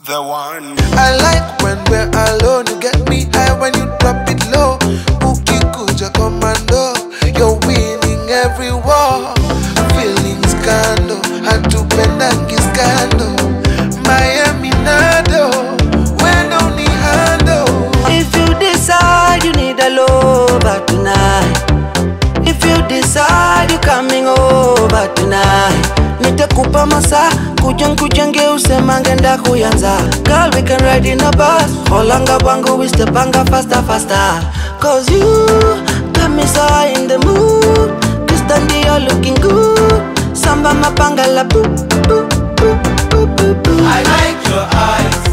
The one. I like when we're alone. You get me high when you drop it low. Ukikuja commando, you're winning every war. Feeling scandal, hatupendangi scandal. Miami Nado, when only handle. If you decide you need a lover tonight, if you decide you're coming over tonight, nitakupa masa kujenge usemange ndakuyanza. Girl, we can ride in a bus, holanga wangu we stepanga faster. Cause you got me so in the mood. Kristandi, you're looking good. Samba mapanga la boo boo boo boo boo boo. I like your eyes.